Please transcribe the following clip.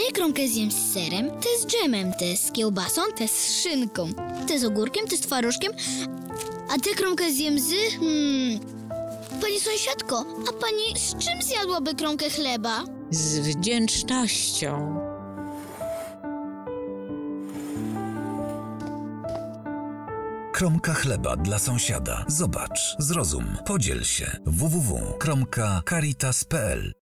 tę kromkę zjem z serem, tę z dżemem, tę z kiełbasą, tę z szynką, tę z ogórkiem, tę z twarożkiem, a tę kromkę zjem z... Pani sąsiadko, a pani z czym zjadłaby kromkę chleba? Z wdzięcznością. Kromka chleba dla sąsiada. Zobacz, zrozum, podziel się. www.kromka.caritas.pl